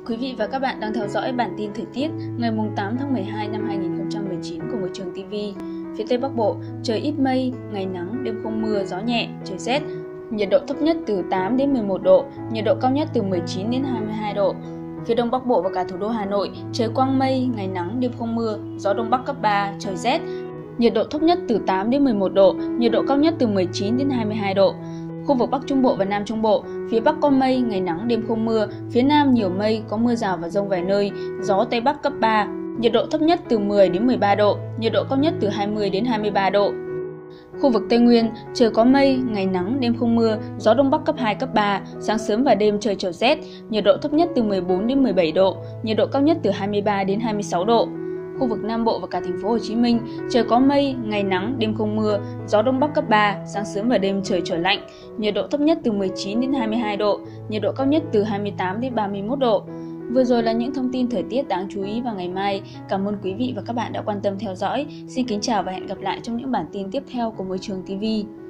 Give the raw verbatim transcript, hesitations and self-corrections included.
Quý vị và các bạn đang theo dõi bản tin thời tiết ngày tám tháng mười hai năm hai nghìn không trăm mười chín của Môi trường ti vi. Phía Tây Bắc Bộ, trời ít mây, ngày nắng, đêm không mưa, gió nhẹ, trời rét. Nhiệt độ thấp nhất từ tám đến mười một độ, nhiệt độ cao nhất từ mười chín đến hai mươi hai độ. Phía Đông Bắc Bộ và cả thủ đô Hà Nội, trời quang mây, ngày nắng, đêm không mưa, gió Đông Bắc cấp ba, trời rét. Nhiệt độ thấp nhất từ tám đến mười một độ, nhiệt độ cao nhất từ mười chín đến hai mươi hai độ. Khu vực Bắc Trung Bộ và Nam Trung Bộ, phía Bắc có mây, ngày nắng, đêm không mưa, phía Nam nhiều mây, có mưa rào và dông vài nơi, gió Tây Bắc cấp ba, nhiệt độ thấp nhất từ mười đến mười ba độ, nhiệt độ cao nhất từ hai mươi đến hai mươi ba độ. Khu vực Tây Nguyên, trời có mây, ngày nắng, đêm không mưa, gió Đông Bắc cấp hai, cấp ba, sáng sớm và đêm trời trở rét, nhiệt độ thấp nhất từ mười bốn đến mười bảy độ, nhiệt độ cao nhất từ hai mươi ba đến hai mươi sáu độ. Khu vực Nam Bộ và cả thành phố Hồ Chí Minh, trời có mây, ngày nắng, đêm không mưa, gió Đông Bắc cấp ba, sáng sớm và đêm trời trở lạnh, nhiệt độ thấp nhất từ mười chín đến hai mươi hai độ, nhiệt độ cao nhất từ hai mươi tám đến ba mươi mốt độ. Vừa rồi là những thông tin thời tiết đáng chú ý vào ngày mai. Cảm ơn quý vị và các bạn đã quan tâm theo dõi. Xin kính chào và hẹn gặp lại trong những bản tin tiếp theo của Môi trường ti vi.